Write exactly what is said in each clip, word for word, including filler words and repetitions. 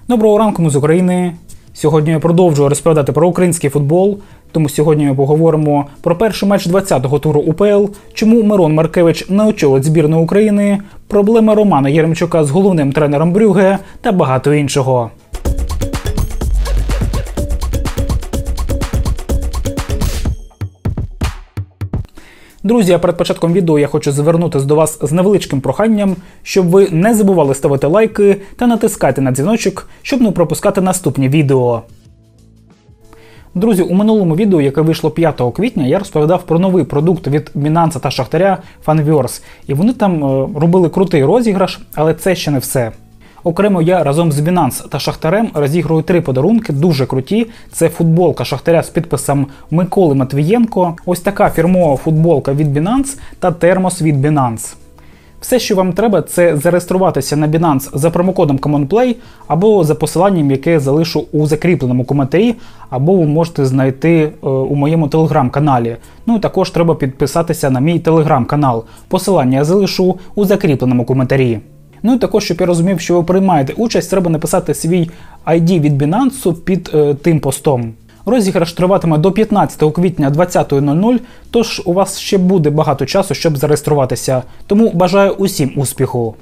Доброго ранку, ми з України. Сьогодні я продовжую розповідати про український футбол, тому сьогодні ми поговоримо про перший матч двадцятого туру УПЛ, чому Мирон Маркевич не очолить збірну України, проблеми Романа Єремчука з головним тренером Брюгге та багато іншого. Друзі, а перед початком відео я хочу звернутися до вас з невеличким проханням, щоб ви не забували ставити лайки та натискати на дзвіночок, щоб не пропускати наступні відео. Друзі, у минулому відео, яке вийшло п'ятого квітня, я розповідав про новий продукт від Binance та Шахтаря Fanverse. І вони там е, робили крутий розіграш, але це ще не все. Окремо я разом з Binance та Шахтарем розігрую три подарунки, дуже круті. Це футболка Шахтаря з підписом Миколи Матвієнко, ось така фірмова футболка від Binance та термос від Binance. Все, що вам треба, це зареєструватися на Binance за промокодом CommonPlay або за посиланням, яке я залишу у закріпленому коментарі, або ви можете знайти е, у моєму телеграм-каналі. Ну і також треба підписатися на мій телеграм-канал. Посилання я залишу у закріпленому коментарі. Ну і також, щоб я розумів, що ви приймаєте участь, треба написати свій ай ді від Binance під е, тим постом. Розіграш триватиме до п'ятнадцятого квітня двадцятої нуль нуль, тож у вас ще буде багато часу, щоб зареєструватися. Тому бажаю усім успіху.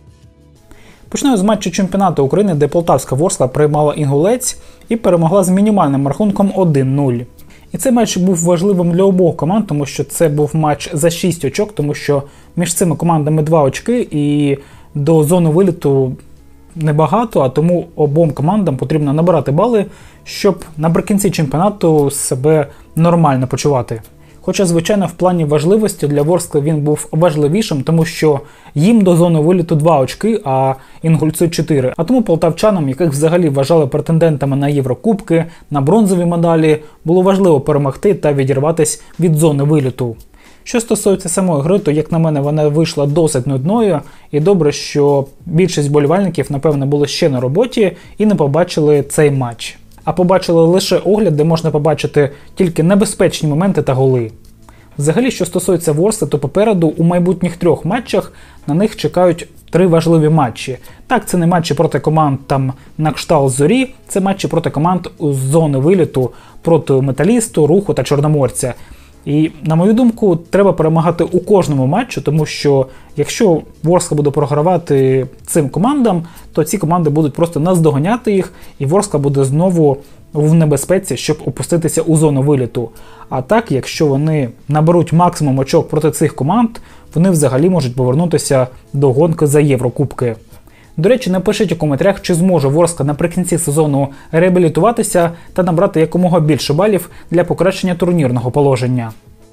Почнемо з матчу чемпіонату України, де Полтавська Ворскла приймала Інгулець і перемогла з мінімальним рахунком один нуль. І цей матч був важливим для обох команд, тому що це був матч за шість очок, тому що між цими командами два очки і до зони виліту небагато, а тому обом командам потрібно набирати бали, щоб наприкінці чемпіонату себе нормально почувати. Хоча, звичайно, в плані важливості для Ворскли він був важливішим, тому що їм до зони виліту два очки, а Інгульцю чотири. А тому полтавчанам, яких взагалі вважали претендентами на Єврокубки, на бронзові медалі, було важливо перемогти та відірватися від зони виліту. Що стосується самої гри, то, як на мене, вона вийшла досить нудною, і добре, що більшість вболівальників, напевно, були ще на роботі і не побачили цей матч. А побачили лише огляд, де можна побачити тільки небезпечні моменти та голи. Взагалі, що стосується Ворскли, то попереду у майбутніх трьох матчах на них чекають три важливі матчі. Так, це не матчі проти команд там на кшталт Зорі, це матчі проти команд з зони виліту, проти Металісту, Руху та Чорноморця. І, на мою думку, треба перемагати у кожному матчі, тому що якщо Ворскла буде програвати цим командам, то ці команди будуть просто наздоганяти їх, і Ворскла буде знову в небезпеці, щоб опуститися у зону виліту. А так, якщо вони наберуть максимум очок проти цих команд, вони взагалі можуть повернутися до гонки за Єврокубки. До речі, напишіть у коментарях, чи зможе Ворскла наприкінці сезону реабілітуватися та набрати якомога більше балів для покращення турнірного положення.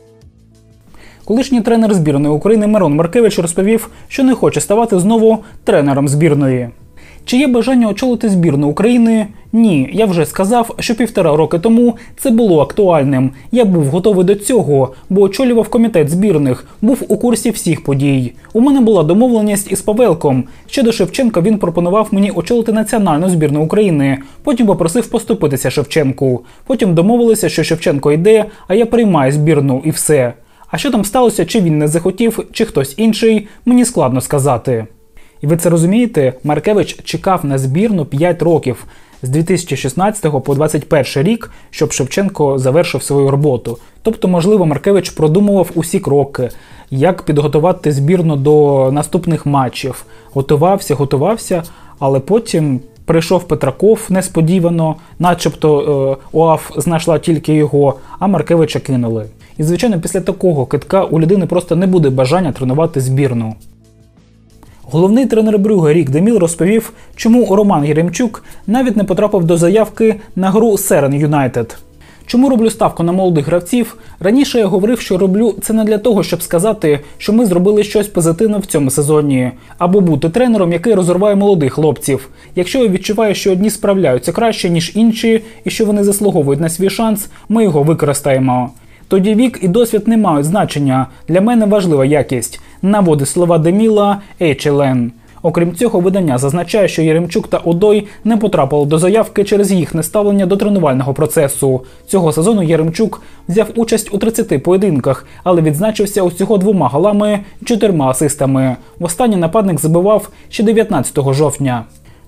Колишній тренер збірної України Мирон Маркевич розповів, що не хоче ставати знову тренером збірної. Чи є бажання очолити збірну України? Ні, я вже сказав, що півтора роки тому це було актуальним. Я був готовий до цього, бо очолював комітет збірних, був у курсі всіх подій. У мене була домовленість із Павелком. Ще до Шевченка він пропонував мені очолити національну збірну України. Потім попросив поступитися Шевченку. Потім домовилися, що Шевченко йде, а я приймаю збірну і все. А що там сталося, чи він не захотів, чи хтось інший, мені складно сказати. І ви це розумієте? Маркевич чекав на збірну п'ять років, з дві тисячі шістнадцятого по двадцять перший рік, щоб Шевченко завершив свою роботу. Тобто, можливо, Маркевич продумував усі кроки, як підготувати збірну до наступних матчів. Готувався, готувався, але потім прийшов Петраков несподівано, начебто е, ОАФ знайшла тільки його, а Маркевича кинули. І, звичайно, після такого кидка у людини просто не буде бажання тренувати збірну. Головний тренер Брюгге Рік Деміл розповів, чому Роман Єремчук навіть не потрапив до заявки на гру Серен Юнайтед. Чому роблю ставку на молодих гравців? Раніше я говорив, що роблю це не для того, щоб сказати, що ми зробили щось позитивне в цьому сезоні, або бути тренером, який розриває молодих хлопців. Якщо я відчуваю, що одні справляються краще, ніж інші, і що вони заслуговують на свій шанс, ми його використаємо. Тоді вік і досвід не мають значення. Для мене важлива якість. Наводить слова Деміла ейч ел ен. Окрім цього, видання зазначає, що Єремчук та Одой не потрапили до заявки через їх неставлення до тренувального процесу. Цього сезону Єремчук взяв участь у тридцяти поєдинках, але відзначився усього двома голами, чотирма асистами. Востаннє нападник забивав ще дев'ятнадцятого жовтня.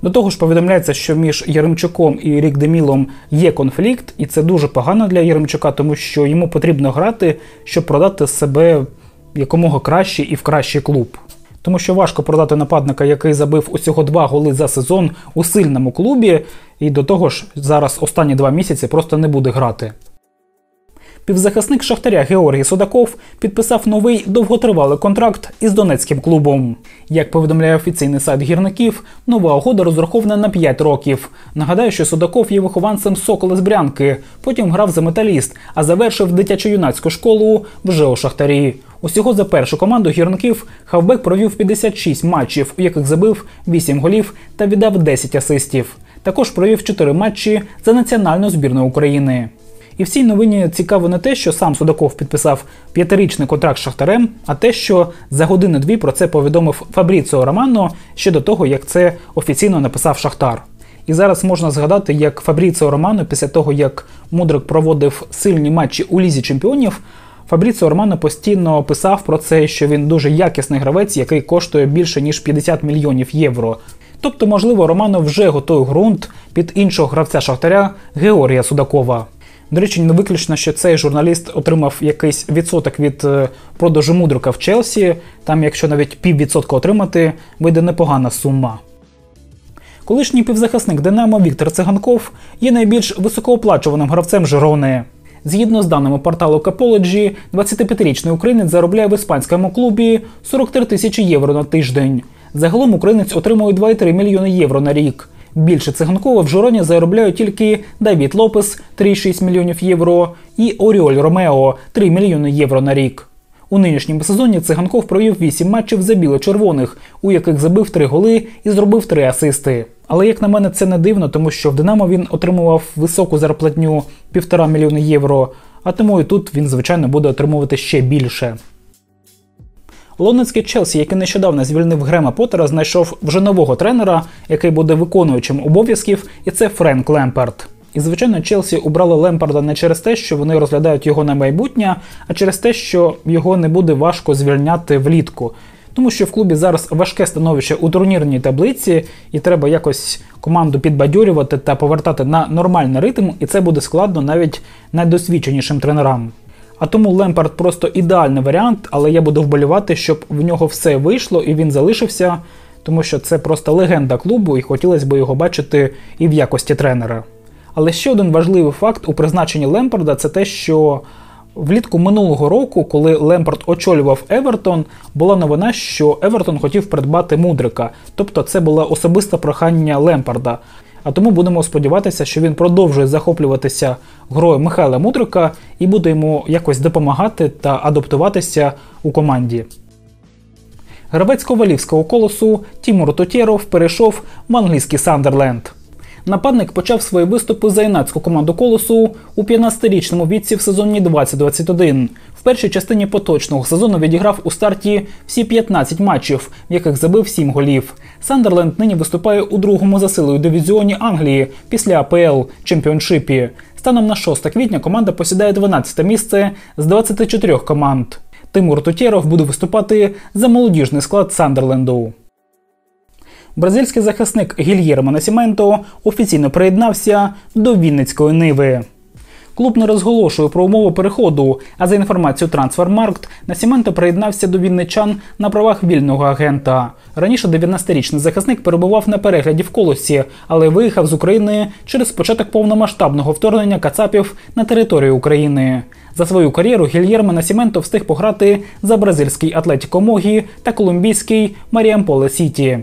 До того ж, повідомляється, що між Яремчуком і Рікдемілом є конфлікт, і це дуже погано для Яремчука, тому що йому потрібно грати, щоб продати себе якомога краще і в кращий клуб. Тому що важко продати нападника, який забив усього два голи за сезон у сильному клубі, і до того ж зараз останні два місяці просто не буде грати. Півзахисник Шахтаря Георгій Судаков підписав новий довготривалий контракт із донецьким клубом. Як повідомляє офіційний сайт гірників, нова угода розрахована на п'ять років. Нагадаю, що Судаков є вихованцем Сокола з Брянки, потім грав за Металіст, а завершив дитячо-юнацьку школу вже у Шахтарі. Усього за першу команду гірників хавбек провів п'ятдесят шість матчів, у яких забив вісім голів та віддав десять асистів. Також провів чотири матчі за національну збірну України. І в цій новині цікаво не те, що сам Судаков підписав п'ятирічний контракт з Шахтарем, а те, що за години-дві про це повідомив Фабріціо Романо ще до того, як це офіційно написав Шахтар. І зараз можна згадати, як Фабріціо Романо після того, як Мудрик проводив сильні матчі у Лізі Чемпіонів, Фабріціо Романо постійно писав про це, що він дуже якісний гравець, який коштує більше ніж п'ятдесят мільйонів євро. Тобто, можливо, Романо вже готує ґрунт під іншого гравця Шахтаря Георгія Судакова. До речі, не виключно, що цей журналіст отримав якийсь відсоток від продажу Мудрика в Челсі. Там, якщо навіть піввідсотка отримати, вийде непогана сума. Колишній півзахисник Динамо Віктор Циганков є найбільш високооплачуваним гравцем Жирони. Згідно з даними порталу Capology, двадцятип'ятирічний українець заробляє в іспанському клубі сорок три тисячі євро на тиждень. Загалом українець отримує два цілих три мільйони євро на рік. Більше Циганкова в Жироні заробляють тільки Давід Лопес – три цілих шість мільйонів євро і Оріоль Ромео – три мільйони євро на рік. У нинішньому сезоні Циганков провів вісім матчів за біло-червоних, у яких забив три голи і зробив три асисти. Але, як на мене, це не дивно, тому що в Динамо він отримував високу зарплатню – півтора мільйони євро, а тому і тут він, звичайно, буде отримувати ще більше. Лондонський Челсі, який нещодавно звільнив Грема Поттера, знайшов вже нового тренера, який буде виконуючим обов'язків, і це Френк Лемпард. І, звичайно, Челсі обрали Лемпарда не через те, що вони розглядають його на майбутнє, а через те, що його не буде важко звільняти влітку. Тому що в клубі зараз важке становище у турнірній таблиці, і треба якось команду підбадьорювати та повертати на нормальний ритм, і це буде складно навіть найдосвідченішим тренерам. А тому Лемпард просто ідеальний варіант, але я буду вболівати, щоб в нього все вийшло і він залишився, тому що це просто легенда клубу і хотілося б його бачити і в якості тренера. Але ще один важливий факт у призначенні Лемпарда – це те, що влітку минулого року, коли Лемпард очолював Евертон, була новина, що Евертон хотів придбати Мудрика. Тобто це було особисте прохання Лемпарда. А тому будемо сподіватися, що він продовжує захоплюватися грою Михайла Мудрика і буде йому якось допомагати та адаптуватися у команді. Гравець ковалівського Колосу Тімур Тотєров перейшов в англійський Сандерленд. Нападник почав свої виступи за юнацьку команду Колосу у п'ятнадцятирічному віці в сезоні двадцять двадцять один. В першій частині поточного сезону відіграв у старті всі п'ятнадцять матчів, в яких забив сім голів. Сандерленд нині виступає у другому за силою дивізіоні Англії після А Пе Ел Чемпіоншипі. Станом на шосте квітня команда посідає дванадцяте місце з двадцяти чотирьох команд. Тимур Тотєров буде виступати за молодіжний склад Сандерленду. Бразильський захисник Гільєрмо Насіменто офіційно приєднався до Вінницької Ниви. Клуб не розголошує про умови переходу, а за інформацією Трансфермаркт, Насіменто приєднався до вінничан на правах вільного агента. Раніше дев'яносторічний захисник перебував на перегляді в Колосі, але виїхав з України через початок повномасштабного вторгнення кацапів на територію України. За свою кар'єру Гільєрмо Насіменто встиг пограти за бразильський Атлетіко Могі та колумбійський Маріамполе Сіті.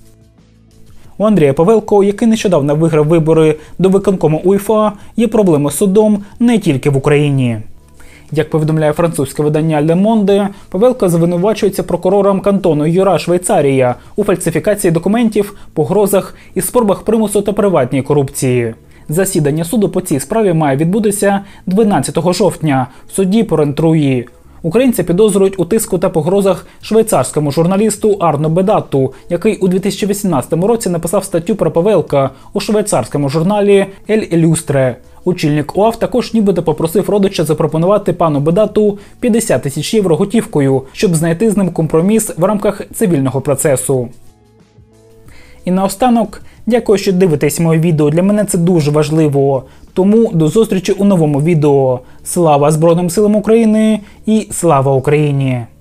У Андрія Павелко, який нещодавно виграв вибори до виконкому УЄФА, є проблеми з судом не тільки в Україні. Як повідомляє французьке видання Le Monde, Павелко звинувачується прокурором кантону Юра, Швейцарія, у фальсифікації документів, погрозах і спробах примусу та приватній корупції. Засідання суду по цій справі має відбутися дванадцятого жовтня в суді Порентруї. Українця підозрюють у тиску та погрозах швейцарському журналісту Арно Бедатту, який у дві тисячі вісімнадцятому році написав статтю про Павелка у швейцарському журналі «Ель Ілюстре». Очільник ОАФ також нібито попросив родича запропонувати пану Бедатту п'ятдесят тисяч євро готівкою, щоб знайти з ним компроміс в рамках цивільного процесу. І наостанок, Дякую, що дивитесь моє відео, для мене це дуже важливо. Тому до зустрічі у новому відео. Слава Збройним силам України і слава Україні!